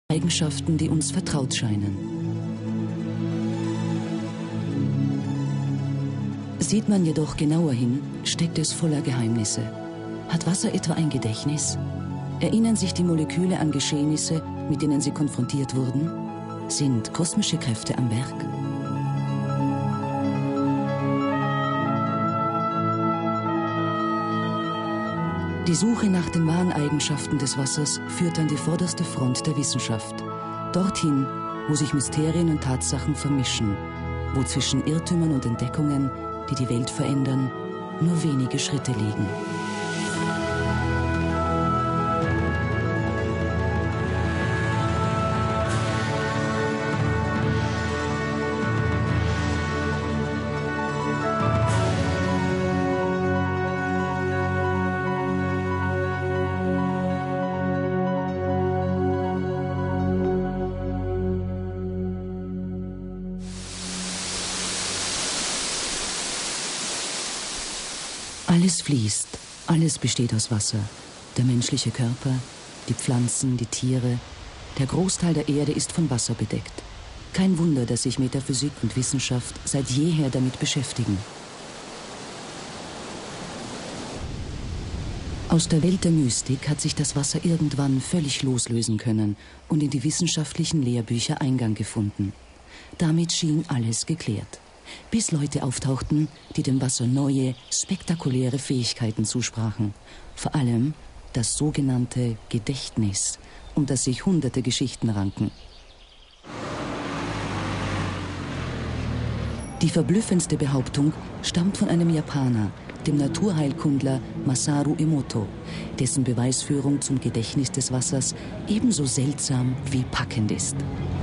Eigenschaften, die uns vertraut scheinen. Sieht man jedoch genauer hin, steckt es voller Geheimnisse. Hat Wasser etwa ein Gedächtnis? Erinnern sich die Moleküle an Geschehnisse, mit denen sie konfrontiert wurden? Sind kosmische Kräfte am Werk? Die Suche nach den wahren Eigenschaften des Wassers führt an die vorderste Front der Wissenschaft. Dorthin, wo sich Mysterien und Tatsachen vermischen, wo zwischen Irrtümern und Entdeckungen, die die Welt verändern, nur wenige Schritte liegen. Alles fließt, alles besteht aus Wasser. Der menschliche Körper, die Pflanzen, die Tiere. Der Großteil der Erde ist von Wasser bedeckt. Kein Wunder, dass sich Metaphysik und Wissenschaft seit jeher damit beschäftigen. Aus der Welt der Mystik hat sich das Wasser irgendwann völlig loslösen können und in die wissenschaftlichen Lehrbücher Eingang gefunden. Damit schien alles geklärt. Bis Leute auftauchten, die dem Wasser neue, spektakuläre Fähigkeiten zusprachen. Vor allem das sogenannte Gedächtnis, um das sich hunderte Geschichten ranken. Die verblüffendste Behauptung stammt von einem Japaner, dem Naturheilkundler Masaru Emoto, dessen Beweisführung zum Gedächtnis des Wassers ebenso seltsam wie packend ist.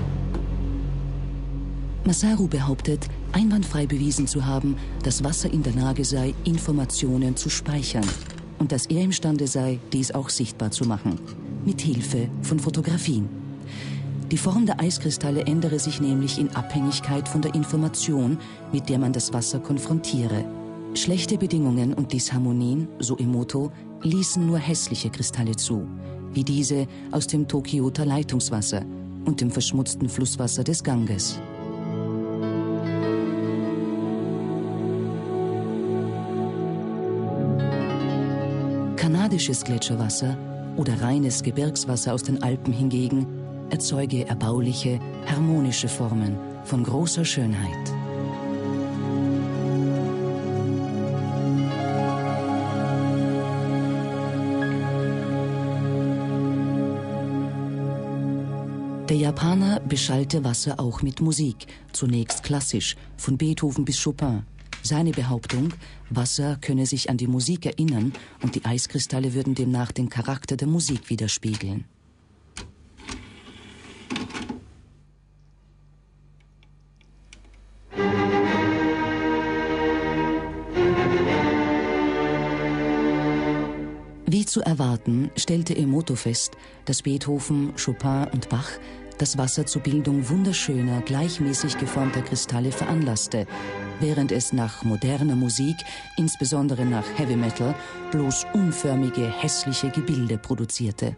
Masaru behauptet, einwandfrei bewiesen zu haben, dass Wasser in der Lage sei, Informationen zu speichern und dass er imstande sei, dies auch sichtbar zu machen, mit Hilfe von Fotografien. Die Form der Eiskristalle ändere sich nämlich in Abhängigkeit von der Information, mit der man das Wasser konfrontiere. Schlechte Bedingungen und Disharmonien, so Emoto, ließen nur hässliche Kristalle zu, wie diese aus dem Tokioter Leitungswasser und dem verschmutzten Flusswasser des Ganges. Kanadisches Gletscherwasser oder reines Gebirgswasser aus den Alpen hingegen erzeuge erbauliche, harmonische Formen von großer Schönheit. Der Japaner beschallte Wasser auch mit Musik, zunächst klassisch, von Beethoven bis Chopin. Seine Behauptung, Wasser könne sich an die Musik erinnern und die Eiskristalle würden demnach den Charakter der Musik widerspiegeln. Wie zu erwarten, stellte Emoto fest, dass Beethoven, Chopin und Bach das Wasser zur Bildung wunderschöner, gleichmäßig geformter Kristalle veranlasste, während es nach moderner Musik, insbesondere nach Heavy Metal, bloß unförmige, hässliche Gebilde produzierte.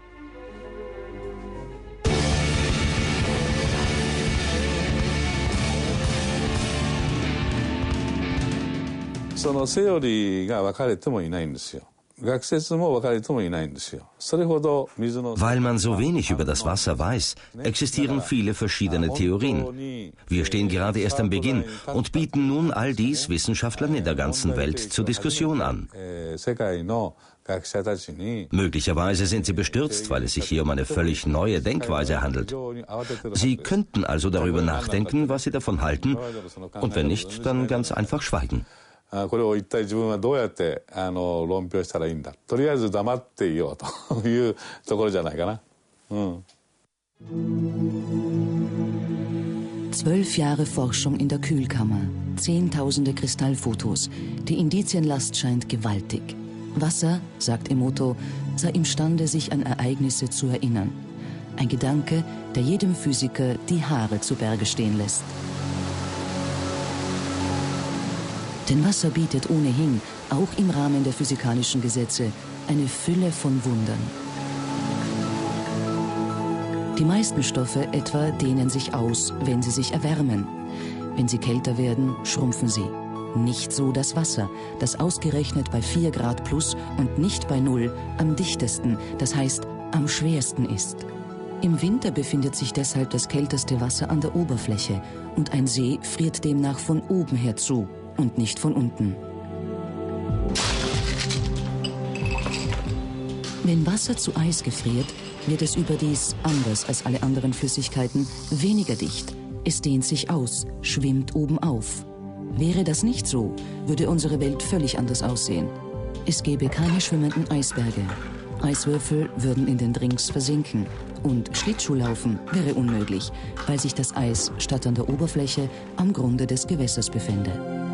Weil man so wenig über das Wasser weiß, existieren viele verschiedene Theorien. Wir stehen gerade erst am Beginn und bieten nun all dies Wissenschaftlern in der ganzen Welt zur Diskussion an. Möglicherweise sind sie bestürzt, weil es sich hier um eine völlig neue Denkweise handelt. Sie könnten also darüber nachdenken, was sie davon halten, und wenn nicht, dann ganz einfach schweigen. これを一体自分はどうやって論評したらいいんだ。とりあえず黙っていようというところじゃないかな。 12 Jahre Forschung in der Kühlkammer, Zehntausende Kristallfotos. Die Indizienlast scheint gewaltig. Wasser, sagt Emoto, sei imstande, sich an Ereignisse zu erinnern. Ein Gedanke, der jedem Physiker die Haare zu Berge stehen lässt. Denn Wasser bietet ohnehin, auch im Rahmen der physikalischen Gesetze, eine Fülle von Wundern. Die meisten Stoffe etwa dehnen sich aus, wenn sie sich erwärmen. Wenn sie kälter werden, schrumpfen sie. Nicht so das Wasser, das ausgerechnet bei 4 Grad plus und nicht bei 0 am dichtesten, das heißt am schwersten ist. Im Winter befindet sich deshalb das kälteste Wasser an der Oberfläche und ein See friert demnach von oben her zu und nicht von unten. Wenn Wasser zu Eis gefriert, wird es überdies, anders als alle anderen Flüssigkeiten, weniger dicht. Es dehnt sich aus, schwimmt oben auf. Wäre das nicht so, würde unsere Welt völlig anders aussehen. Es gäbe keine schwimmenden Eisberge. Eiswürfel würden in den Drinks versinken. Und Schlittschuhlaufen wäre unmöglich, weil sich das Eis statt an der Oberfläche am Grunde des Gewässers befände.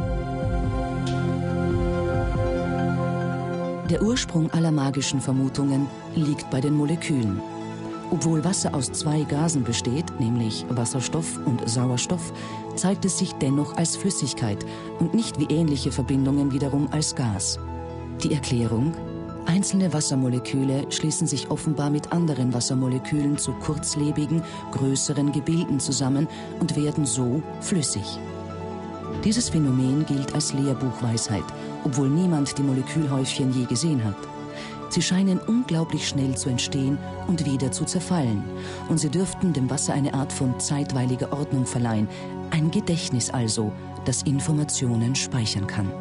Der Ursprung aller magischen Vermutungen liegt bei den Molekülen. Obwohl Wasser aus 2 Gasen besteht, nämlich Wasserstoff und Sauerstoff, zeigt es sich dennoch als Flüssigkeit und nicht wie ähnliche Verbindungen wiederum als Gas. Die Erklärung? Einzelne Wassermoleküle schließen sich offenbar mit anderen Wassermolekülen zu kurzlebigen, größeren Gebilden zusammen und werden so flüssig. Dieses Phänomen gilt als Lehrbuchweisheit, obwohl niemand die Molekülhäufchen je gesehen hat. Sie scheinen unglaublich schnell zu entstehen und wieder zu zerfallen. Und sie dürften dem Wasser eine Art von zeitweiliger Ordnung verleihen. Ein Gedächtnis also, das Informationen speichern kann.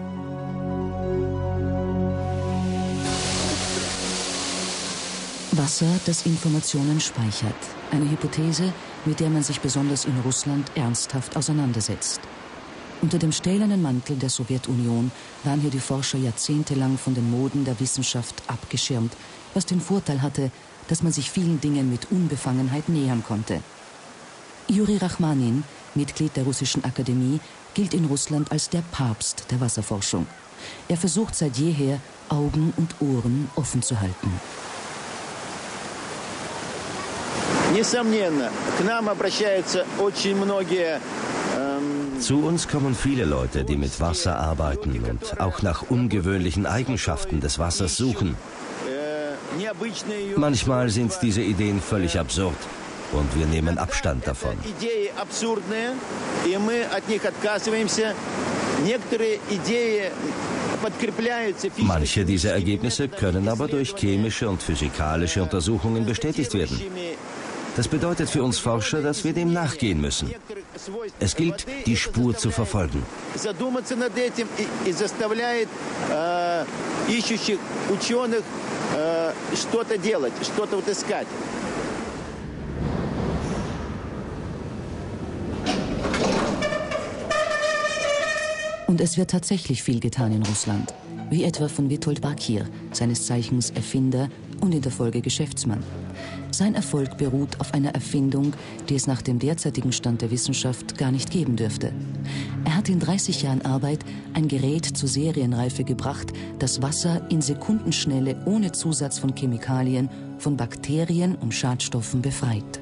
Wasser, das Informationen speichert. Eine Hypothese, mit der man sich besonders in Russland ernsthaft auseinandersetzt. Unter dem stählernen Mantel der Sowjetunion waren hier die Forscher jahrzehntelang von den Moden der Wissenschaft abgeschirmt, was den Vorteil hatte, dass man sich vielen Dingen mit Unbefangenheit nähern konnte. Juri Rachmanin, Mitglied der Russischen Akademie, gilt in Russland als der Papst der Wasserforschung. Er versucht seit jeher, Augen und Ohren offen zu halten. Zu uns kommen viele Leute, die mit Wasser arbeiten und auch nach ungewöhnlichen Eigenschaften des Wassers suchen. Manchmal sind diese Ideen völlig absurd und wir nehmen Abstand davon. Manche dieser Ergebnisse können aber durch chemische und physikalische Untersuchungen bestätigt werden. Das bedeutet für uns Forscher, dass wir dem nachgehen müssen. Es gilt, die Spur zu verfolgen. Und es wird tatsächlich viel getan in Russland, wie etwa von Witold Bakir, seines Zeichens Erfinder und in der Folge Geschäftsmann. Sein Erfolg beruht auf einer Erfindung, die es nach dem derzeitigen Stand der Wissenschaft gar nicht geben dürfte. Er hat in 30 Jahren Arbeit ein Gerät zur Serienreife gebracht, das Wasser in Sekundenschnelle ohne Zusatz von Chemikalien, von Bakterien und Schadstoffen befreit.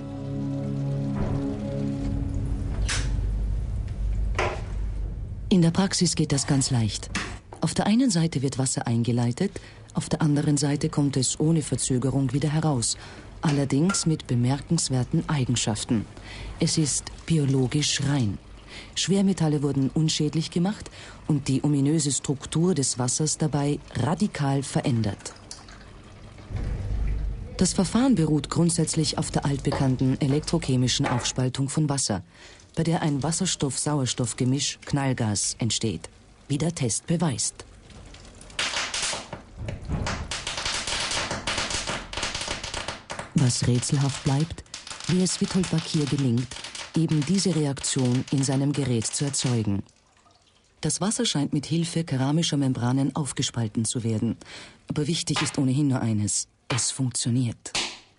In der Praxis geht das ganz leicht. Auf der einen Seite wird Wasser eingeleitet, auf der anderen Seite kommt es ohne Verzögerung wieder heraus, allerdings mit bemerkenswerten Eigenschaften. Es ist biologisch rein. Schwermetalle wurden unschädlich gemacht und die ominöse Struktur des Wassers dabei radikal verändert. Das Verfahren beruht grundsätzlich auf der altbekannten elektrochemischen Aufspaltung von Wasser, bei der ein Wasserstoff-Sauerstoff-Gemisch Knallgas entsteht, wie der Test beweist. Was rätselhaft bleibt, wie es Witold Bakir gelingt, eben diese Reaktion in seinem Gerät zu erzeugen. Das Wasser scheint mit Hilfe keramischer Membranen aufgespalten zu werden. Aber wichtig ist ohnehin nur eines: Es funktioniert.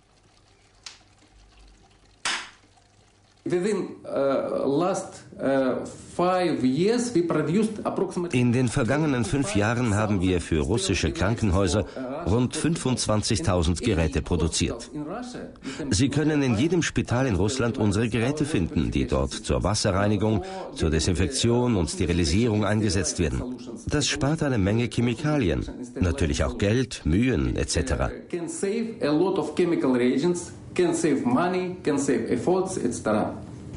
In den vergangenen 5 Jahren haben wir für russische Krankenhäuser rund 25.000 Geräte produziert. Sie können in jedem Spital in Russland unsere Geräte finden, die dort zur Wasserreinigung, zur Desinfektion und Sterilisierung eingesetzt werden. Das spart eine Menge Chemikalien, natürlich auch Geld, Mühen etc. can save money, can save efforts, etc.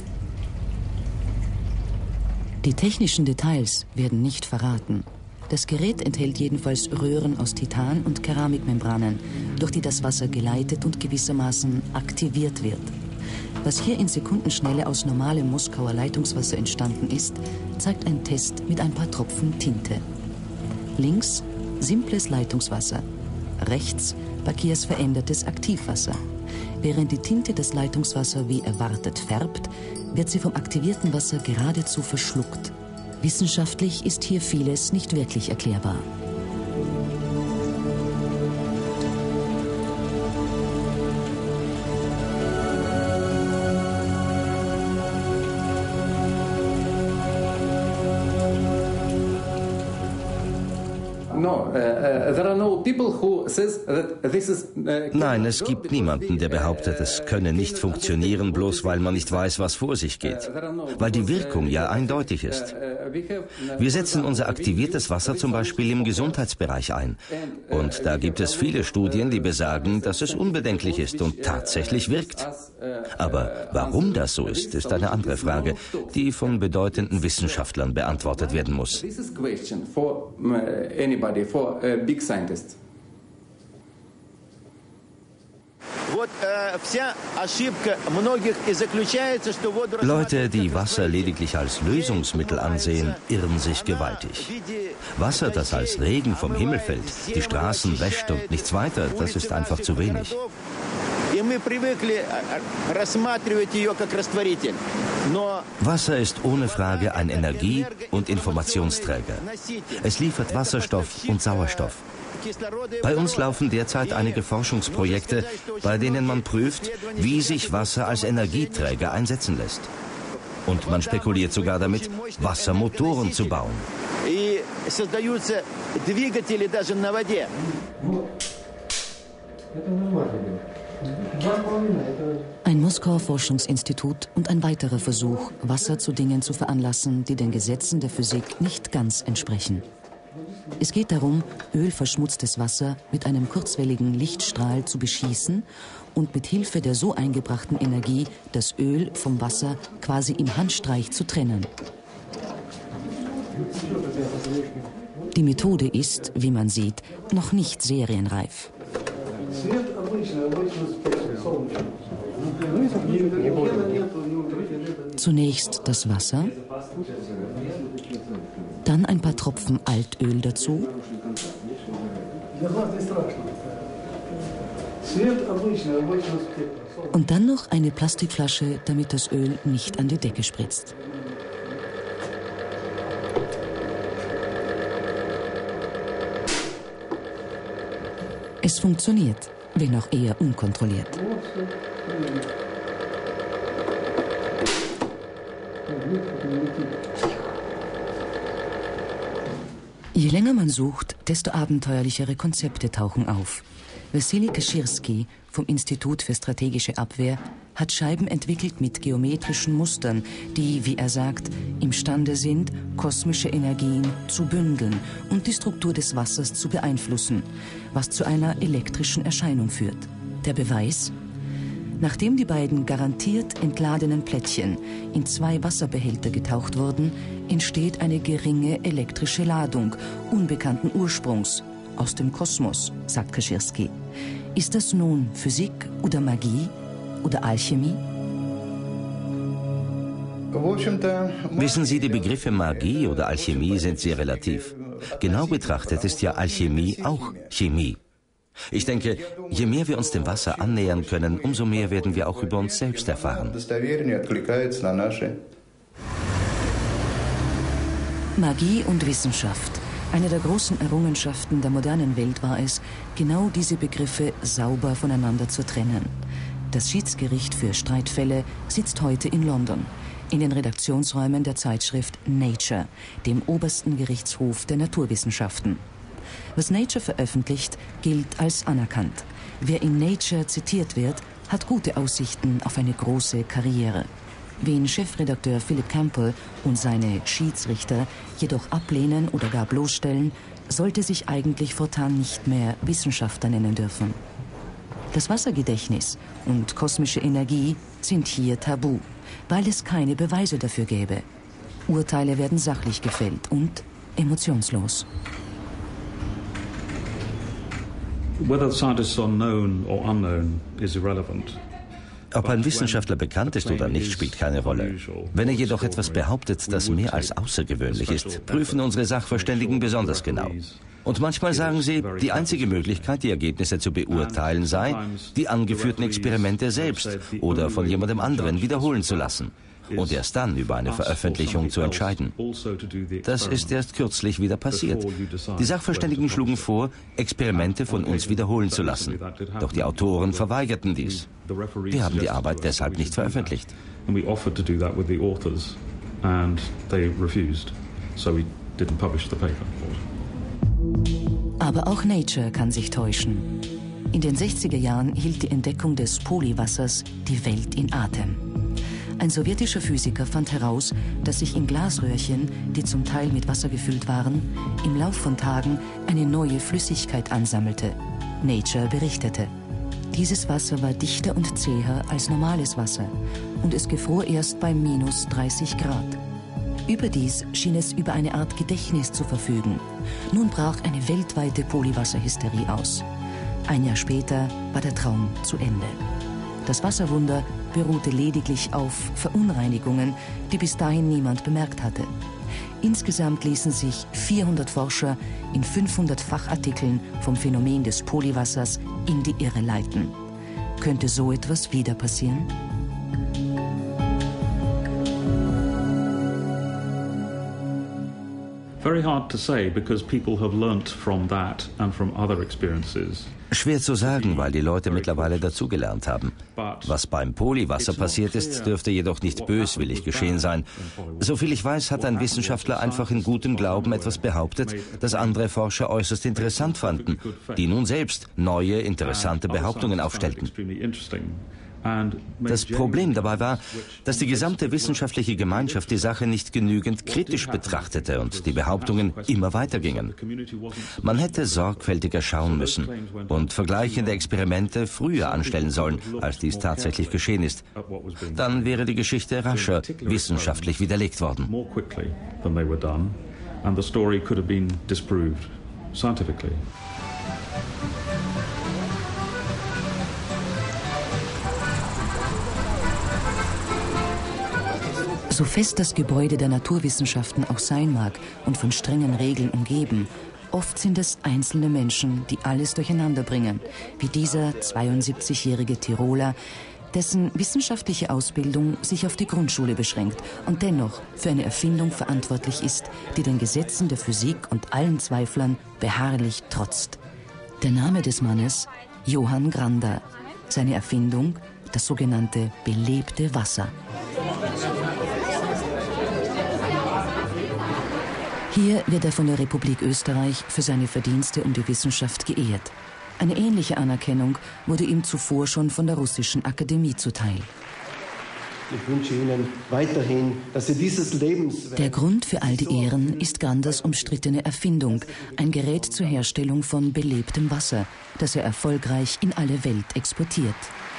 Die technischen Details werden nicht verraten. Das Gerät enthält jedenfalls Röhren aus Titan und Keramikmembranen, durch die das Wasser geleitet und gewissermaßen aktiviert wird. Was hier in Sekundenschnelle aus normalem Moskauer Leitungswasser entstanden ist, zeigt ein Test mit ein paar Tropfen Tinte. Links simples Leitungswasser, rechts Bakirs verändertes Aktivwasser. Während die Tinte das Leitungswasser wie erwartet färbt, wird sie vom aktivierten Wasser geradezu verschluckt. Wissenschaftlich ist hier vieles nicht wirklich erklärbar. Nein, es gibt niemanden, der behauptet, es könne nicht funktionieren, bloß weil man nicht weiß, was vor sich geht. Weil die Wirkung ja eindeutig ist. Wir setzen unser aktiviertes Wasser zum Beispiel im Gesundheitsbereich ein. Und da gibt es viele Studien, die besagen, dass es unbedenklich ist und tatsächlich wirkt. Aber warum das so ist, ist eine andere Frage, die von bedeutenden Wissenschaftlern beantwortet werden muss. Leute, die Wasser lediglich als Lösungsmittel ansehen, irren sich gewaltig. Wasser, das als Regen vom Himmel fällt, die Straßen wäscht und nichts weiter, das ist einfach zu wenig. Wasser ist ohne Frage ein Energie- und Informationsträger. Es liefert Wasserstoff und Sauerstoff. Bei uns laufen derzeit einige Forschungsprojekte, bei denen man prüft, wie sich Wasser als Energieträger einsetzen lässt. Und man spekuliert sogar damit, Wassermotoren zu bauen. Ein Moskauer Forschungsinstitut und ein weiterer Versuch, Wasser zu Dingen zu veranlassen, die den Gesetzen der Physik nicht ganz entsprechen. Es geht darum, ölverschmutztes Wasser mit einem kurzwelligen Lichtstrahl zu beschießen und mit Hilfe der so eingebrachten Energie das Öl vom Wasser quasi im Handstreich zu trennen. Die Methode ist, wie man sieht, noch nicht serienreif. Zunächst das Wasser, dann ein paar Tropfen Altöl dazu, und dann noch eine Plastikflasche, damit das Öl nicht an die Decke spritzt. Es funktioniert, wenn auch eher unkontrolliert. Je länger man sucht, desto abenteuerlichere Konzepte tauchen auf. Wassili Kaschirski vom Institut für strategische Abwehr hat Scheiben entwickelt mit geometrischen Mustern, die, wie er sagt, imstande sind, kosmische Energien zu bündeln und die Struktur des Wassers zu beeinflussen, was zu einer elektrischen Erscheinung führt. Der Beweis? Nachdem die beiden garantiert entladenen Plättchen in 2 Wasserbehälter getaucht wurden, entsteht eine geringe elektrische Ladung unbekannten Ursprungs aus dem Kosmos, sagt Kaschirski. Ist das nun Physik oder Magie oder Alchemie? Wissen Sie, die Begriffe Magie oder Alchemie sind sehr relativ. Genau betrachtet ist ja Alchemie auch Chemie. Ich denke, je mehr wir uns dem Wasser annähern können, umso mehr werden wir auch über uns selbst erfahren. Magie und Wissenschaft. Eine der großen Errungenschaften der modernen Welt war es, genau diese Begriffe sauber voneinander zu trennen. Das Schiedsgericht für Streitfälle sitzt heute in London, in den Redaktionsräumen der Zeitschrift Nature, dem obersten Gerichtshof der Naturwissenschaften. Was Nature veröffentlicht, gilt als anerkannt. Wer in Nature zitiert wird, hat gute Aussichten auf eine große Karriere. Wen Chefredakteur Philip Campbell und seine Schiedsrichter jedoch ablehnen oder gar bloßstellen, sollte sich eigentlich fortan nicht mehr Wissenschaftler nennen dürfen. Das Wassergedächtnis und kosmische Energie sind hier tabu, weil es keine Beweise dafür gäbe. Urteile werden sachlich gefällt und emotionslos. Whether scientists are known or unknown is irrelevant. Ob ein Wissenschaftler bekannt ist oder nicht, spielt keine Rolle. Wenn er jedoch etwas behauptet, das mehr als außergewöhnlich ist, prüfen unsere Sachverständigen besonders genau. Und manchmal sagen sie, die einzige Möglichkeit, die Ergebnisse zu beurteilen, sei, die angeführten Experimente selbst oder von jemandem anderen wiederholen zu lassen und erst dann über eine Veröffentlichung zu entscheiden. Das ist erst kürzlich wieder passiert. Die Sachverständigen schlugen vor, Experimente von uns wiederholen zu lassen. Doch die Autoren verweigerten dies. Wir haben die Arbeit deshalb nicht veröffentlicht. Aber auch Nature kann sich täuschen. In den 60er Jahren hielt die Entdeckung des Polywassers die Welt in Atem. Ein sowjetischer Physiker fand heraus, dass sich in Glasröhrchen, die zum Teil mit Wasser gefüllt waren, im Lauf von Tagen eine neue Flüssigkeit ansammelte. Nature berichtete. Dieses Wasser war dichter und zäher als normales Wasser und es gefror erst bei minus 30 Grad. Überdies schien es über eine Art Gedächtnis zu verfügen. Nun brach eine weltweite Polywasserhysterie aus. Ein Jahr später war der Traum zu Ende. Das Wasserwunder beruhte lediglich auf Verunreinigungen, die bis dahin niemand bemerkt hatte. Insgesamt ließen sich 400 Forscher in 500 Fachartikeln vom Phänomen des Polywassers in die Irre leiten. Könnte so etwas wieder passieren? Very hard to say because people have learnt from that and from other experiences. Schwer zu sagen, weil die Leute mittlerweile dazugelernt haben. Was beim Polywasser passiert ist, dürfte jedoch nicht böswillig geschehen sein. Soviel ich weiß, hat ein Wissenschaftler einfach in gutem Glauben etwas behauptet, das andere Forscher äußerst interessant fanden, die nun selbst neue, interessante Behauptungen aufstellten. Das Problem dabei war, dass die gesamte wissenschaftliche Gemeinschaft die Sache nicht genügend kritisch betrachtete und die Behauptungen immer weitergingen. Man hätte sorgfältiger schauen müssen und vergleichende Experimente früher anstellen sollen, als dies tatsächlich geschehen ist. Dann wäre die Geschichte rascher wissenschaftlich widerlegt worden. So fest das Gebäude der Naturwissenschaften auch sein mag und von strengen Regeln umgeben, oft sind es einzelne Menschen, die alles durcheinander bringen, wie dieser 72-jährige Tiroler, dessen wissenschaftliche Ausbildung sich auf die Grundschule beschränkt und dennoch für eine Erfindung verantwortlich ist, die den Gesetzen der Physik und allen Zweiflern beharrlich trotzt. Der Name des Mannes: Johann Grander. Seine Erfindung: das sogenannte belebte Wasser. Hier wird er von der Republik Österreich für seine Verdienste um die Wissenschaft geehrt. Eine ähnliche Anerkennung wurde ihm zuvor schon von der Russischen Akademie zuteil. Ich wünsche Ihnen weiterhin, dass Sie dieses Lebenswerk... Der Grund für all die Ehren ist Granders umstrittene Erfindung, ein Gerät zur Herstellung von belebtem Wasser, das er erfolgreich in alle Welt exportiert.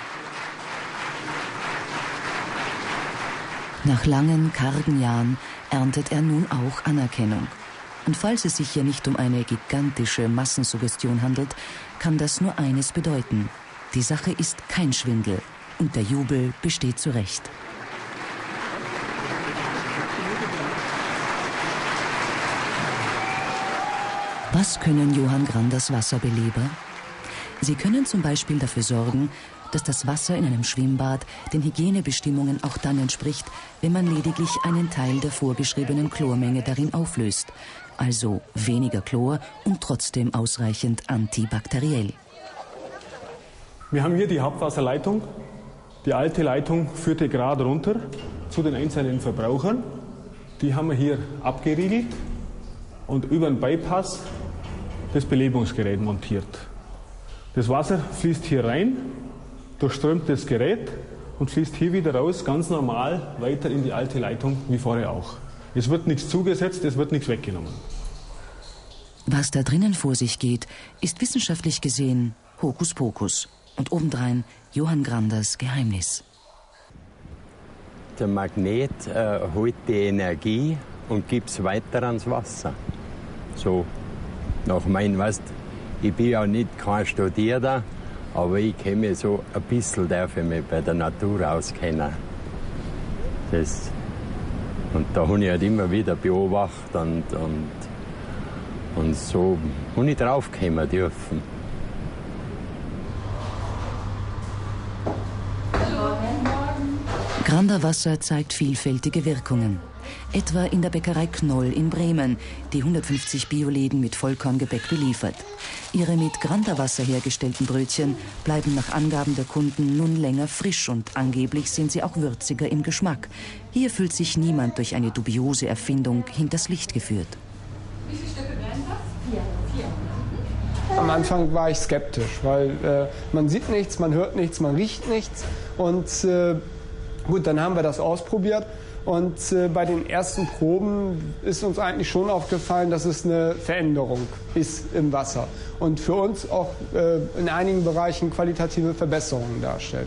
Nach langen, kargen Jahren erntet er nun auch Anerkennung. Und falls es sich hier nicht um eine gigantische Massensuggestion handelt, kann das nur eines bedeuten: Die Sache ist kein Schwindel und der Jubel besteht zu Recht. Was können Johann Granders Wasserbeleber? Sie können zum Beispiel dafür sorgen, dass das Wasser in einem Schwimmbad den Hygienebestimmungen auch dann entspricht, wenn man lediglich einen Teil der vorgeschriebenen Chlormenge darin auflöst. Also weniger Chlor und trotzdem ausreichend antibakteriell. Wir haben hier die Hauptwasserleitung. Die alte Leitung führte gerade runter zu den einzelnen Verbrauchern. Die haben wir hier abgeriegelt und über einen Bypass das Belebungsgerät montiert. Das Wasser fließt hier rein, durchströmt das Gerät und fließt hier wieder raus, ganz normal, weiter in die alte Leitung, wie vorher auch. Es wird nichts zugesetzt, es wird nichts weggenommen. Was da drinnen vor sich geht, ist wissenschaftlich gesehen Hokuspokus. Und obendrein Johann Granders Geheimnis. Der Magnet holt die Energie und gibt es weiter ans Wasser. So, nach meinem, ich bin ja nicht kein Studierter, aber ich kenne mich so ein bisschen, darf ich mich bei der Natur auskennen. Und da habe ich halt immer wieder beobachtet und so habe ich draufkommen dürfen. Granderwasser zeigt vielfältige Wirkungen. Etwa in der Bäckerei Knoll in Bremen, die 150 Bioläden mit Vollkorngebäck beliefert. Ihre mit Granderwasser hergestellten Brötchen bleiben nach Angaben der Kunden nun länger frisch und angeblich sind sie auch würziger im Geschmack. Hier fühlt sich niemand durch eine dubiose Erfindung hinters Licht geführt. Wie viele Stücke wären das? 4. Am Anfang war ich skeptisch, weil man sieht nichts, man hört nichts, man riecht nichts. Und gut, dann haben wir das ausprobiert. Und bei den ersten Proben ist uns eigentlich schon aufgefallen, dass es eine Veränderung ist im Wasser. Und für uns auch in einigen Bereichen qualitative Verbesserungen darstellt.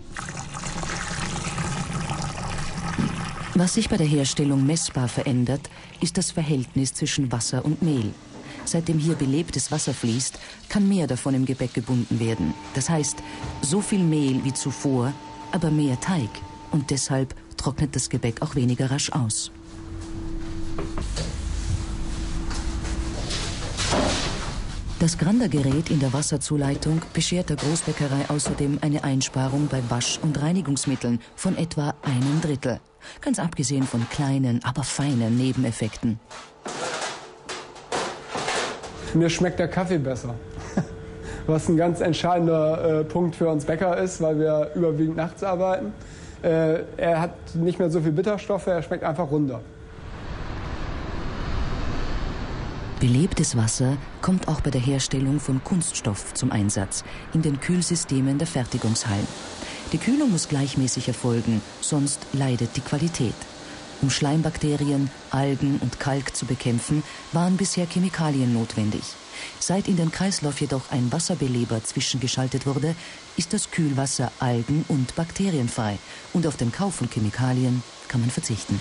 Was sich bei der Herstellung messbar verändert, ist das Verhältnis zwischen Wasser und Mehl. Seitdem hier belebtes Wasser fließt, kann mehr davon im Gebäck gebunden werden. Das heißt, so viel Mehl wie zuvor, aber mehr Teig. Und deshalb trocknet das Gebäck auch weniger rasch aus. Das Grandergerät in der Wasserzuleitung beschert der Großbäckerei außerdem eine Einsparung bei Wasch- und Reinigungsmitteln von etwa 1/3. Ganz abgesehen von kleinen, aber feinen Nebeneffekten. Mir schmeckt der Kaffee besser. Was ein ganz entscheidender Punkt für uns Bäcker ist, weil wir überwiegend nachts arbeiten. Er hat nicht mehr so viel Bitterstoffe, er schmeckt einfach runder. Belebtes Wasser kommt auch bei der Herstellung von Kunststoff zum Einsatz, in den Kühlsystemen der Fertigungshallen. Die Kühlung muss gleichmäßig erfolgen, sonst leidet die Qualität. Um Schleimbakterien, Algen und Kalk zu bekämpfen, waren bisher Chemikalien notwendig. Seit in den Kreislauf jedoch ein Wasserbeleber zwischengeschaltet wurde, ist das Kühlwasser algen- und bakterienfrei und auf den Kauf von Chemikalien kann man verzichten.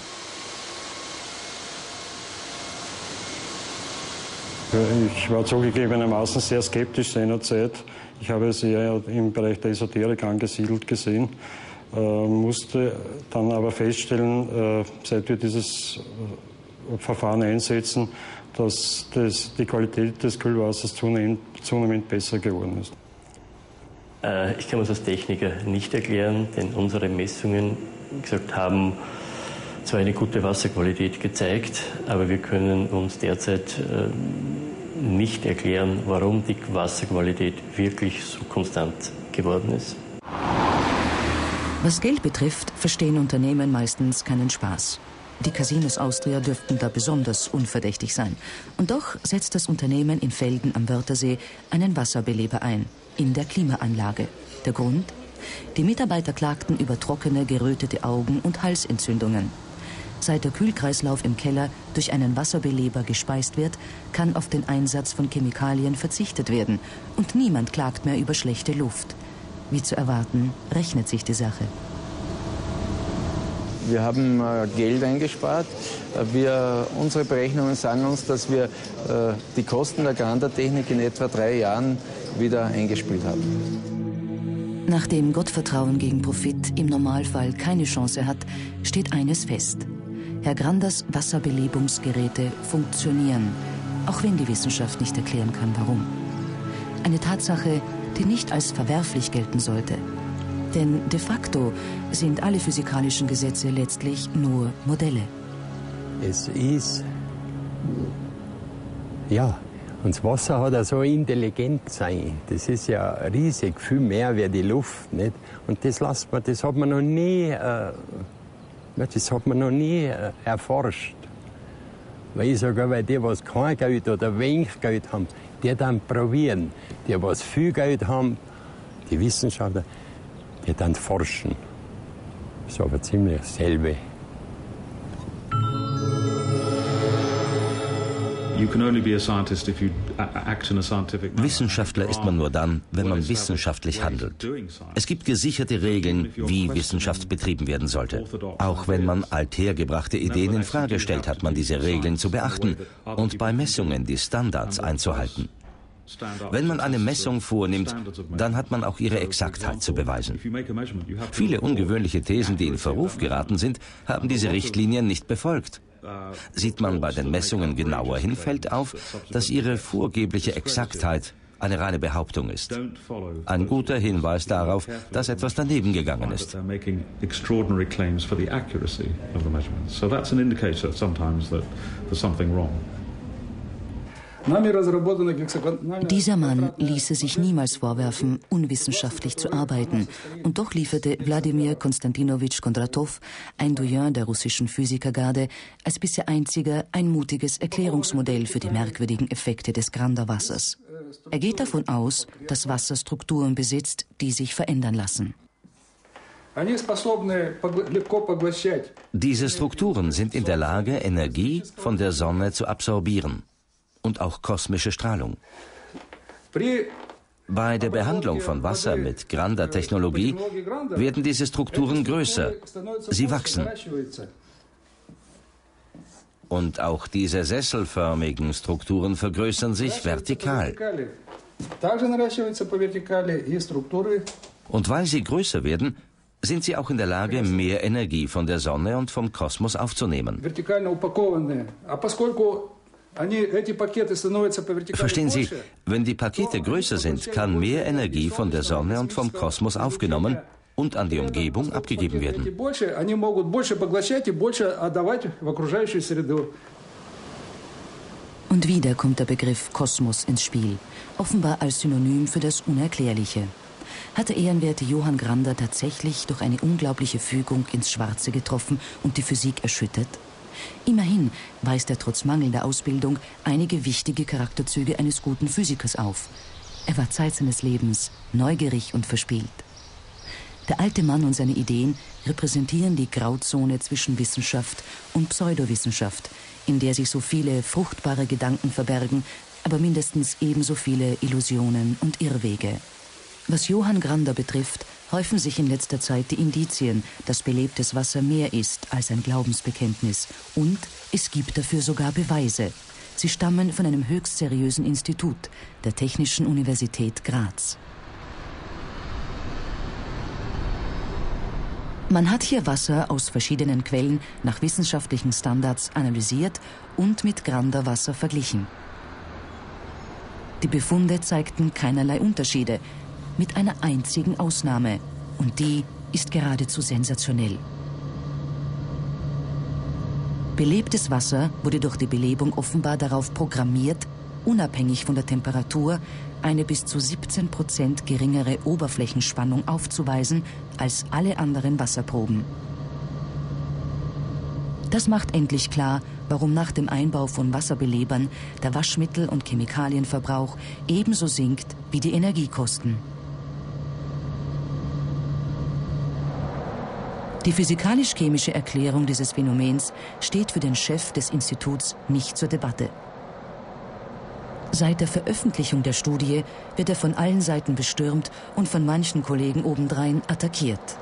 Ich war zugegebenermaßen sehr skeptisch seinerzeit. Ich habe es eher im Bereich der Esoterik angesiedelt gesehen, musste dann aber feststellen, seit wir dieses Verfahren einsetzen, dass die Qualität des Kühlwassers zunehmend besser geworden ist. Ich kann es als Techniker nicht erklären, denn unsere Messungen, wie gesagt, haben zwar eine gute Wasserqualität gezeigt, aber wir können uns derzeit nicht erklären, warum die Wasserqualität wirklich so konstant geworden ist. Was Geld betrifft, verstehen Unternehmen meistens keinen Spaß. Die Casinos Austria dürften da besonders unverdächtig sein. Und doch setzt das Unternehmen in Velden am Wörthersee einen Wasserbeleber ein, in der Klimaanlage. Der Grund? Die Mitarbeiter klagten über trockene, gerötete Augen und Halsentzündungen. Seit der Kühlkreislauf im Keller durch einen Wasserbeleber gespeist wird, kann auf den Einsatz von Chemikalien verzichtet werden. Und niemand klagt mehr über schlechte Luft. Wie zu erwarten, rechnet sich die Sache. Wir haben Geld eingespart. Unsere Berechnungen sagen uns, dass wir die Kosten der Grandertechnik in etwa 3 Jahren wieder eingespielt haben. Nachdem Gottvertrauen gegen Profit im Normalfall keine Chance hat, steht eines fest. Herr Granders Wasserbelebungsgeräte funktionieren, auch wenn die Wissenschaft nicht erklären kann, warum. Eine Tatsache, die nicht als verwerflich gelten sollte. Denn de facto sind alle physikalischen Gesetze letztlich nur Modelle. Es ist, ja, und das Wasser hat ja so intelligent sein. Das ist ja riesig, viel mehr wie die Luft, nicht? Und das hat man noch nie, erforscht. Weil ich sage, weil die, was kein Geld oder wenig Geld haben, die dann probieren. Die, was viel Geld haben, die Wissenschaftler, die dann forschen. Das ist aber ziemlich dasselbe. Wissenschaftler ist man nur dann, wenn man wissenschaftlich handelt. Es gibt gesicherte Regeln, wie Wissenschaft betrieben werden sollte. Auch wenn man althergebrachte Ideen in Frage stellt, hat man diese Regeln zu beachten und bei Messungen die Standards einzuhalten. Wenn man eine Messung vornimmt, dann hat man auch ihre Exaktheit zu beweisen. Viele ungewöhnliche Thesen, die in Verruf geraten sind, haben diese Richtlinien nicht befolgt. Sieht man bei den Messungen genauer hin, fällt auf, dass ihre vorgebliche Exaktheit eine reine Behauptung ist. Ein guter Hinweis darauf, dass etwas daneben gegangen ist. Dieser Mann ließe sich niemals vorwerfen, unwissenschaftlich zu arbeiten. Und doch lieferte Wladimir Konstantinowitsch Kondratow, ein Doyen der russischen Physikergarde, als bisher einziger ein mutiges Erklärungsmodell für die merkwürdigen Effekte des Granda-Wassers. Er geht davon aus, dass Wasser Strukturen besitzt, die sich verändern lassen. Diese Strukturen sind in der Lage, Energie von der Sonne zu absorbieren. Und auch kosmische Strahlung. Bei der Behandlung von Wasser mit Granda-Technologie werden diese Strukturen größer. Sie wachsen. Und auch diese sesselförmigen Strukturen vergrößern sich vertikal. Und weil sie größer werden, sind sie auch in der Lage, mehr Energie von der Sonne und vom Kosmos aufzunehmen. Verstehen Sie, wenn die Pakete größer sind, kann mehr Energie von der Sonne und vom Kosmos aufgenommen und an die Umgebung abgegeben werden. Und wieder kommt der Begriff Kosmos ins Spiel, offenbar als Synonym für das Unerklärliche. Hat der ehrenwerte Johann Granda tatsächlich durch eine unglaubliche Fügung ins Schwarze getroffen und die Physik erschüttert? Immerhin weist er trotz mangelnder Ausbildung einige wichtige Charakterzüge eines guten Physikers auf. Er war Zeit seines Lebens neugierig und verspielt. Der alte Mann und seine Ideen repräsentieren die Grauzone zwischen Wissenschaft und Pseudowissenschaft, in der sich so viele fruchtbare Gedanken verbergen, aber mindestens ebenso viele Illusionen und Irrwege. Was Johann Granda betrifft, häufen sich in letzter Zeit die Indizien, dass belebtes Wasser mehr ist als ein Glaubensbekenntnis. Und es gibt dafür sogar Beweise. Sie stammen von einem höchst seriösen Institut, der Technischen Universität Graz. Man hat hier Wasser aus verschiedenen Quellen nach wissenschaftlichen Standards analysiert und mit Granda-Wasser verglichen. Die Befunde zeigten keinerlei Unterschiede, mit einer einzigen Ausnahme. Und die ist geradezu sensationell. Belebtes Wasser wurde durch die Belebung offenbar darauf programmiert, unabhängig von der Temperatur eine bis zu 17% geringere Oberflächenspannung aufzuweisen als alle anderen Wasserproben. Das macht endlich klar, warum nach dem Einbau von Wasserbelebern der Waschmittel- und Chemikalienverbrauch ebenso sinkt wie die Energiekosten. Die physikalisch-chemische Erklärung dieses Phänomens steht für den Chef des Instituts nicht zur Debatte. Seit der Veröffentlichung der Studie wird er von allen Seiten bestürmt und von manchen Kollegen obendrein attackiert.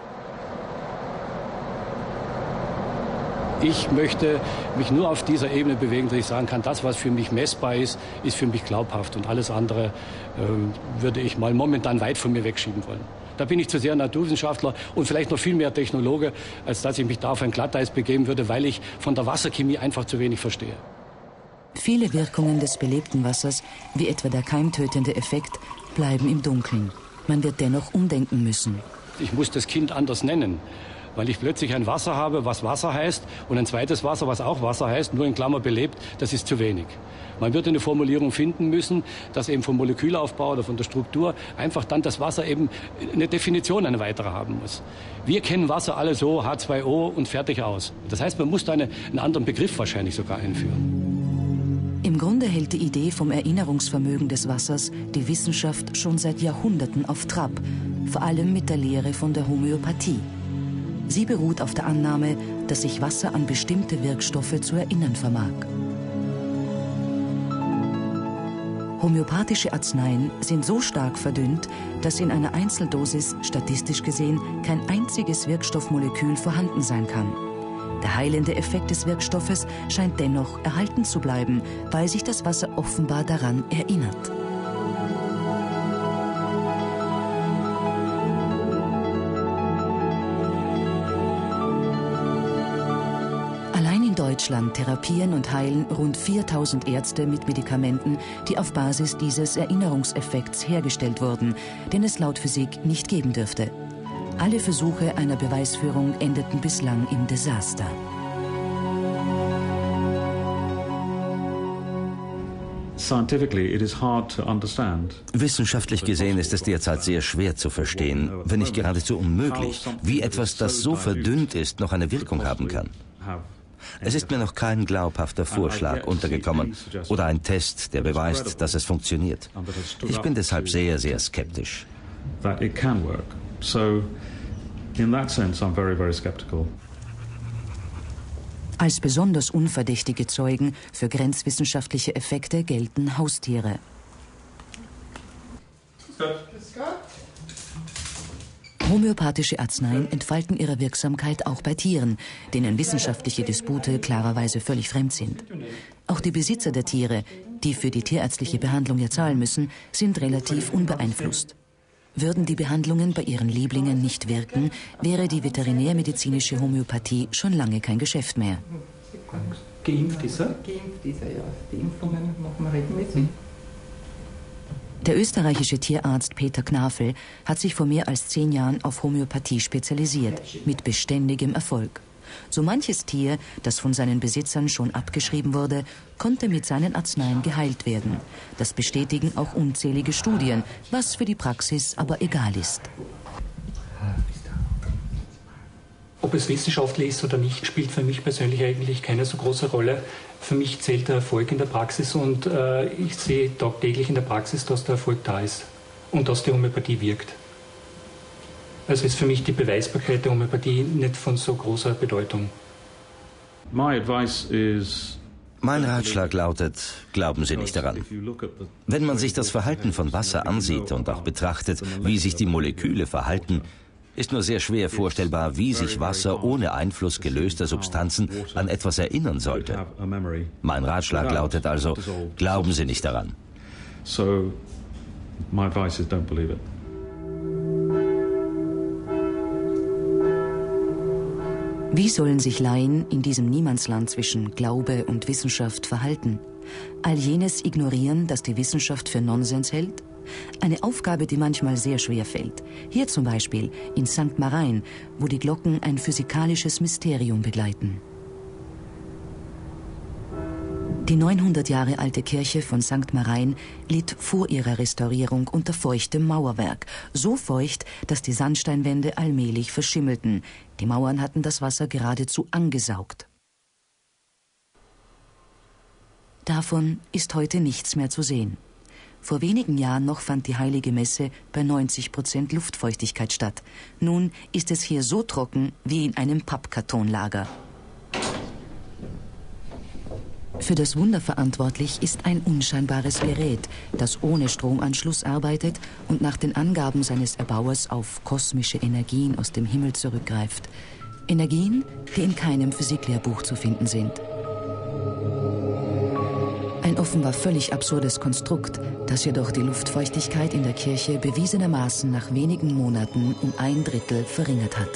Ich möchte mich nur auf dieser Ebene bewegen, dass ich sagen kann, das, was für mich messbar ist, ist für mich glaubhaft. Und alles andere würde ich mal momentan weit von mir wegschieben wollen. Da bin ich zu sehr Naturwissenschaftler und vielleicht noch viel mehr Technologe, als dass ich mich da auf ein Glatteis begeben würde, weil ich von der Wasserchemie einfach zu wenig verstehe. Viele Wirkungen des belebten Wassers, wie etwa der keimtötende Effekt, bleiben im Dunkeln. Man wird dennoch umdenken müssen. Ich muss das Kind anders nennen, weil ich plötzlich ein Wasser habe, was Wasser heißt, und ein zweites Wasser, was auch Wasser heißt, nur in Klammer belebt. Das ist zu wenig. Man wird eine Formulierung finden müssen, dass eben vom Molekülaufbau oder von der Struktur einfach dann das Wasser eben eine Definition, eine weitere haben muss. Wir kennen Wasser alle so, H2O und fertig aus. Das heißt, man muss da einen anderen Begriff wahrscheinlich sogar einführen. Im Grunde hält die Idee vom Erinnerungsvermögen des Wassers die Wissenschaft schon seit Jahrhunderten auf Trab, vor allem mit der Lehre von der Homöopathie. Sie beruht auf der Annahme, dass sich Wasser an bestimmte Wirkstoffe zu erinnern vermag. Homöopathische Arzneien sind so stark verdünnt, dass in einer Einzeldosis statistisch gesehen kein einziges Wirkstoffmolekül vorhanden sein kann. Der heilende Effekt des Wirkstoffes scheint dennoch erhalten zu bleiben, weil sich das Wasser offenbar daran erinnert. In Deutschland therapieren und heilen rund 4000 Ärzte mit Medikamenten, die auf Basis dieses Erinnerungseffekts hergestellt wurden, den es laut Physik nicht geben dürfte. Alle Versuche einer Beweisführung endeten bislang im Desaster. Wissenschaftlich gesehen ist es derzeit sehr schwer zu verstehen, wenn nicht geradezu unmöglich, wie etwas, das so verdünnt ist, noch eine Wirkung haben kann. Es ist mir noch kein glaubhafter Vorschlag untergekommen oder ein Test, der beweist, dass es funktioniert. Ich bin deshalb sehr, sehr skeptisch. Als besonders unverdächtige Zeugen für grenzwissenschaftliche Effekte gelten Haustiere. Homöopathische Arzneien entfalten ihre Wirksamkeit auch bei Tieren, denen wissenschaftliche Dispute klarerweise völlig fremd sind. Auch die Besitzer der Tiere, die für die tierärztliche Behandlung ja zahlen müssen, sind relativ unbeeinflusst. Würden die Behandlungen bei ihren Lieblingen nicht wirken, wäre die veterinärmedizinische Homöopathie schon lange kein Geschäft mehr. Geimpft ist er? Geimpft ist er, ja. Die Impfungen machen wir regelmäßig. Der österreichische Tierarzt Peter Knafel hat sich vor mehr als 10 Jahren auf Homöopathie spezialisiert, mit beständigem Erfolg. So manches Tier, das von seinen Besitzern schon abgeschrieben wurde, konnte mit seinen Arzneien geheilt werden. Das bestätigen auch unzählige Studien, was für die Praxis aber egal ist. Ob es wissenschaftlich ist oder nicht, spielt für mich persönlich eigentlich keine so große Rolle. Für mich zählt der Erfolg in der Praxis und ich sehe tagtäglich in der Praxis, dass der Erfolg da ist und dass die Homöopathie wirkt. Also ist für mich die Beweisbarkeit der Homöopathie nicht von so großer Bedeutung. Mein Ratschlag lautet, glauben Sie nicht daran. Wenn man sich das Verhalten von Wasser ansieht und auch betrachtet, wie sich die Moleküle verhalten, ist nur sehr schwer vorstellbar, wie sich Wasser ohne Einfluss gelöster Substanzen an etwas erinnern sollte. Mein Ratschlag lautet also, glauben Sie nicht daran. Wie sollen sich Laien in diesem Niemandsland zwischen Glaube und Wissenschaft verhalten? All jenes ignorieren, das die Wissenschaft für Nonsens hält? Eine Aufgabe, die manchmal sehr schwer fällt. Hier zum Beispiel in St. Marein, wo die Glocken ein physikalisches Mysterium begleiten. Die 900 Jahre alte Kirche von St. Marein litt vor ihrer Restaurierung unter feuchtem Mauerwerk. So feucht, dass die Sandsteinwände allmählich verschimmelten. Die Mauern hatten das Wasser geradezu angesaugt. Davon ist heute nichts mehr zu sehen. Vor wenigen Jahren noch fand die Heilige Messe bei 90% Luftfeuchtigkeit statt. Nun ist es hier so trocken wie in einem Pappkartonlager. Für das Wunder verantwortlich ist ein unscheinbares Gerät, das ohne Stromanschluss arbeitet und nach den Angaben seines Erbauers auf kosmische Energien aus dem Himmel zurückgreift. Energien, die in keinem Physiklehrbuch zu finden sind. Ein offenbar völlig absurdes Konstrukt, das jedoch die Luftfeuchtigkeit in der Kirche bewiesenermaßen nach wenigen Monaten um 1/3 verringert hat.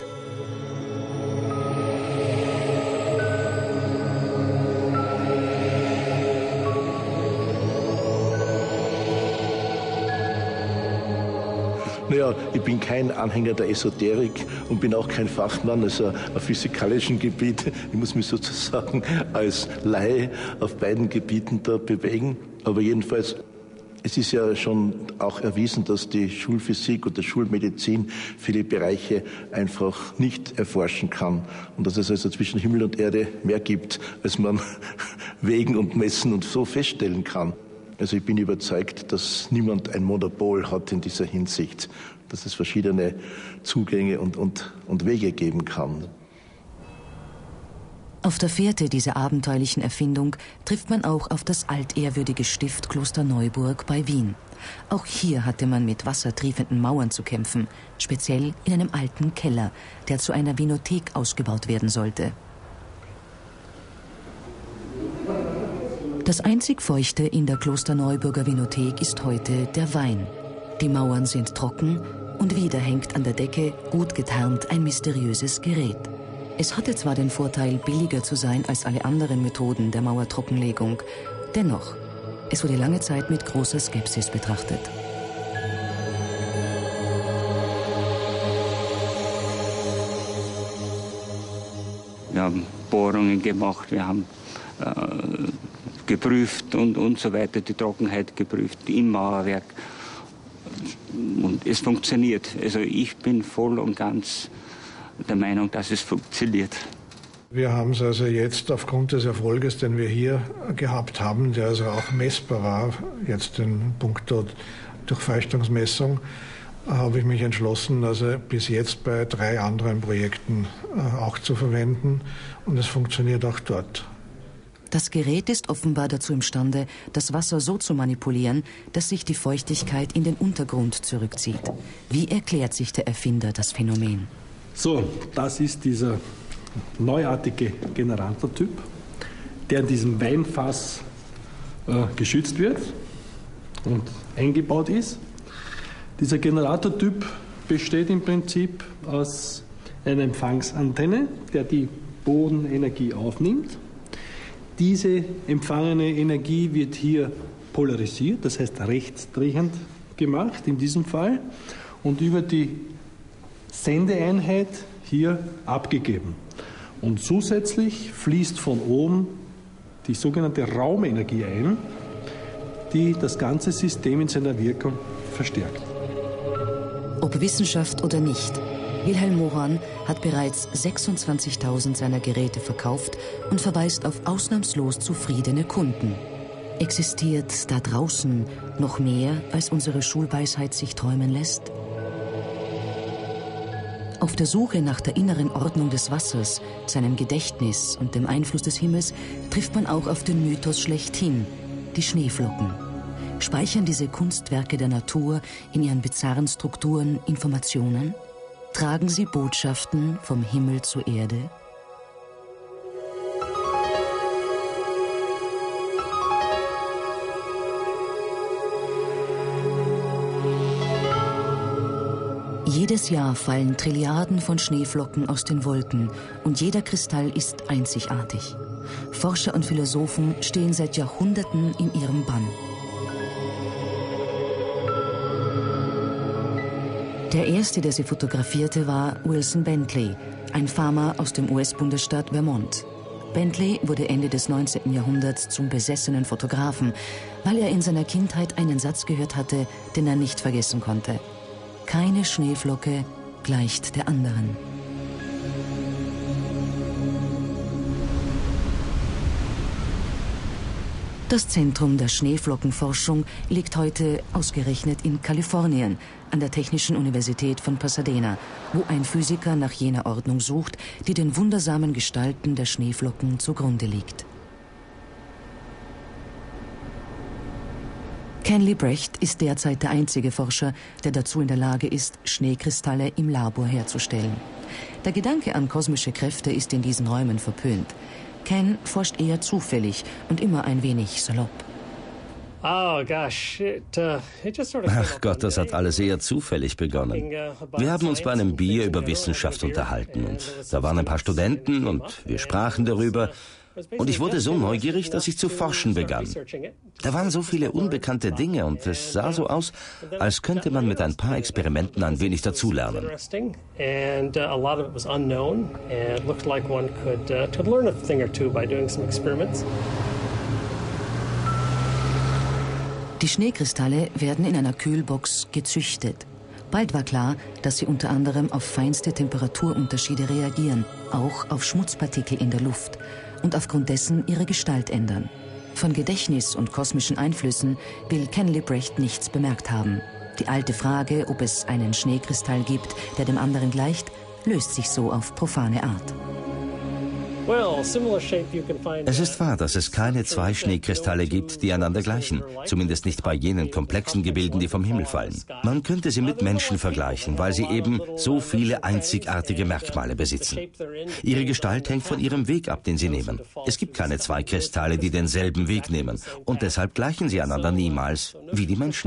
Naja, ich bin kein Anhänger der Esoterik und bin auch kein Fachmann, also auf physikalischen Gebiet. Ich muss mich sozusagen als Laie auf beiden Gebieten da bewegen. Aber jedenfalls, es ist ja schon auch erwiesen, dass die Schulphysik oder Schulmedizin viele Bereiche einfach nicht erforschen kann. Und dass es also zwischen Himmel und Erde mehr gibt, als man wägen und messen und so feststellen kann. Also ich bin überzeugt, dass niemand ein Monopol hat in dieser Hinsicht, dass es verschiedene Zugänge und Wege geben kann. Auf der Fährte dieser abenteuerlichen Erfindung trifft man auch auf das altehrwürdige Stift Klosterneuburg bei Wien. Auch hier hatte man mit wassertriefenden Mauern zu kämpfen, speziell in einem alten Keller, der zu einer Vinothek ausgebaut werden sollte. Das einzig Feuchte in der Klosterneuburger Vinothek ist heute der Wein. Die Mauern sind trocken und wieder hängt an der Decke, gut getarnt, ein mysteriöses Gerät. Es hatte zwar den Vorteil, billiger zu sein als alle anderen Methoden der Mauertrockenlegung, dennoch, es wurde lange Zeit mit großer Skepsis betrachtet. Wir haben Bohrungen gemacht, wir haben geprüft und so weiter, die Trockenheit geprüft im Mauerwerk. Und es funktioniert. Also ich bin voll und ganz der Meinung, dass es funktioniert. Wir haben es also jetzt aufgrund des Erfolges, den wir hier gehabt haben, der also auch messbar war, jetzt in puncto Durchfeuchtungsmessung, habe ich mich entschlossen, also bis jetzt bei 3 anderen Projekten auch zu verwenden, und es funktioniert auch dort. Das Gerät ist offenbar dazu imstande, das Wasser so zu manipulieren, dass sich die Feuchtigkeit in den Untergrund zurückzieht. Wie erklärt sich der Erfinder das Phänomen? So, das ist dieser neuartige Generatortyp, der in diesem Weinfass geschützt wird und eingebaut ist. Dieser Generatortyp besteht im Prinzip aus einer Empfangsantenne, der die Bodenenergie aufnimmt. Diese empfangene Energie wird hier polarisiert, das heißt rechtsdrehend gemacht in diesem Fall, und über die Sendeeinheit hier abgegeben. Und zusätzlich fließt von oben die sogenannte Raumenergie ein, die das ganze System in seiner Wirkung verstärkt. Ob Wissenschaft oder nicht, Wilhelm Moran hat bereits 26.000 seiner Geräte verkauft und verweist auf ausnahmslos zufriedene Kunden. Existiert da draußen noch mehr, als unsere Schulweisheit sich träumen lässt? Auf der Suche nach der inneren Ordnung des Wassers, seinem Gedächtnis und dem Einfluss des Himmels trifft man auch auf den Mythos schlechthin, die Schneeflocken. Speichern diese Kunstwerke der Natur in ihren bizarren Strukturen Informationen? Tragen sie Botschaften vom Himmel zur Erde? Jedes Jahr fallen Trilliarden von Schneeflocken aus den Wolken und jeder Kristall ist einzigartig. Forscher und Philosophen stehen seit Jahrhunderten in ihrem Bann. Der erste, der sie fotografierte, war Wilson Bentley, ein Farmer aus dem US-Bundesstaat Vermont. Bentley wurde Ende des 19. Jahrhunderts zum besessenen Fotografen, weil er in seiner Kindheit einen Satz gehört hatte, den er nicht vergessen konnte. Keine Schneeflocke gleicht der anderen. Das Zentrum der Schneeflockenforschung liegt heute ausgerechnet in Kalifornien, an der Technischen Universität von Pasadena, wo ein Physiker nach jener Ordnung sucht, die den wundersamen Gestalten der Schneeflocken zugrunde liegt. Ken Liebrecht ist derzeit der einzige Forscher, der dazu in der Lage ist, Schneekristalle im Labor herzustellen. Der Gedanke an kosmische Kräfte ist in diesen Räumen verpönt. Ken forscht eher zufällig und immer ein wenig salopp. Ach Gott, das hat alles eher zufällig begonnen. Wir haben uns bei einem Bier über Wissenschaft unterhalten und da waren ein paar Studenten und wir sprachen darüber. Und ich wurde so neugierig, dass ich zu forschen begann. Da waren so viele unbekannte Dinge und es sah so aus, als könnte man mit ein paar Experimenten ein wenig dazulernen. Die Schneekristalle werden in einer Kühlbox gezüchtet. Bald war klar, dass sie unter anderem auf feinste Temperaturunterschiede reagieren, auch auf Schmutzpartikel in der Luft, und aufgrund dessen ihre Gestalt ändern. Von Gedächtnis und kosmischen Einflüssen will Ken Liebrecht nichts bemerkt haben. Die alte Frage, ob es einen Schneekristall gibt, der dem anderen gleicht, löst sich so auf profane Art. Es ist wahr, dass es keine zwei Schneekristalle gibt, die einander gleichen. Zumindest nicht bei jenen komplexen Gebilden, die vom Himmel fallen. Man könnte sie mit Menschen vergleichen, weil sie eben so viele einzigartige Merkmale besitzen. Ihre Gestalt hängt von ihrem Weg ab, den sie nehmen. Es gibt keine zwei Kristalle, die denselben Weg nehmen. Und deshalb gleichen sie einander niemals, wie die Menschen.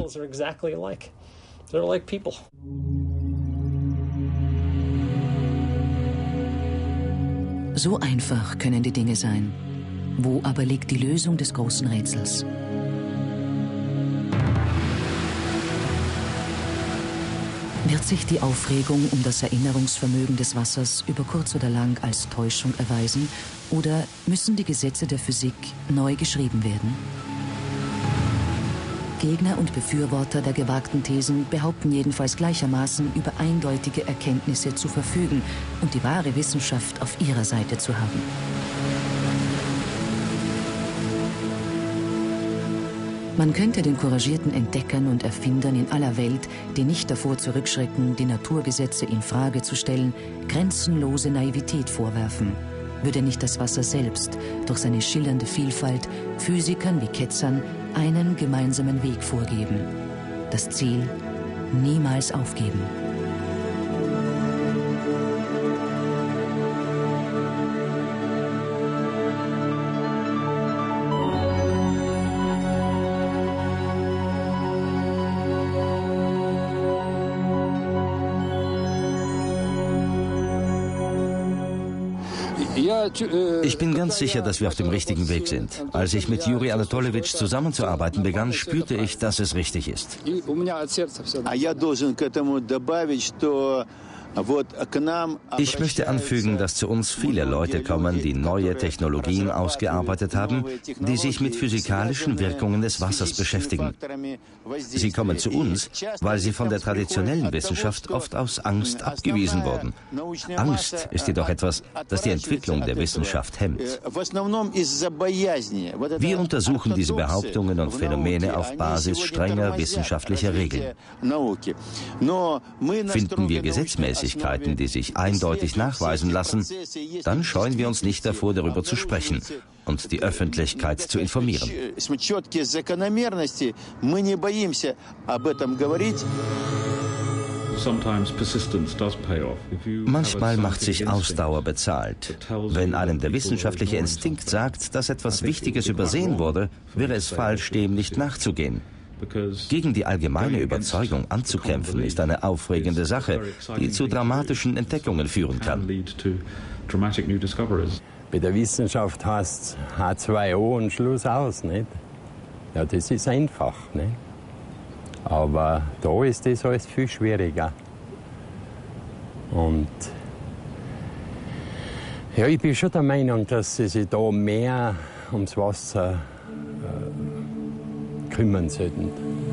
So einfach können die Dinge sein. Wo aber liegt die Lösung des großen Rätsels? Wird sich die Aufregung um das Erinnerungsvermögen des Wassers über kurz oder lang als Täuschung erweisen, oder müssen die Gesetze der Physik neu geschrieben werden? Gegner und Befürworter der gewagten Thesen behaupten jedenfalls gleichermaßen, über eindeutige Erkenntnisse zu verfügen und die wahre Wissenschaft auf ihrer Seite zu haben. Man könnte den couragierten Entdeckern und Erfindern in aller Welt, die nicht davor zurückschrecken, die Naturgesetze in Frage zu stellen, grenzenlose Naivität vorwerfen. Würde nicht das Wasser selbst durch seine schillernde Vielfalt Physikern wie Ketzern einen gemeinsamen Weg vorgeben? Das Ziel: niemals aufgeben. Ich bin ganz sicher, dass wir auf dem richtigen Weg sind. Als ich mit Juri Anatolowitsch zusammenzuarbeiten begann, spürte ich, dass es richtig ist. Ich möchte anfügen, dass zu uns viele Leute kommen, die neue Technologien ausgearbeitet haben, die sich mit physikalischen Wirkungen des Wassers beschäftigen. Sie kommen zu uns, weil sie von der traditionellen Wissenschaft oft aus Angst abgewiesen wurden. Angst ist jedoch etwas, das die Entwicklung der Wissenschaft hemmt. Wir untersuchen diese Behauptungen und Phänomene auf Basis strenger wissenschaftlicher Regeln. Finden wir Gesetzmäßigkeiten, die sich eindeutig nachweisen lassen, dann scheuen wir uns nicht davor, darüber zu sprechen und die Öffentlichkeit zu informieren. Manchmal macht sich Ausdauer bezahlt. Wenn einem der wissenschaftliche Instinkt sagt, dass etwas Wichtiges übersehen wurde, wäre es falsch, dem nicht nachzugehen. Gegen die allgemeine Überzeugung anzukämpfen, ist eine aufregende Sache, die zu dramatischen Entdeckungen führen kann. Bei der Wissenschaft heißt es H2O und Schluss aus, nicht? Ja, das ist einfach, nicht? Aber da ist das alles viel schwieriger. Und ja, ich bin schon der Meinung, dass sie sich da mehr ums Wasser kümmern sollten.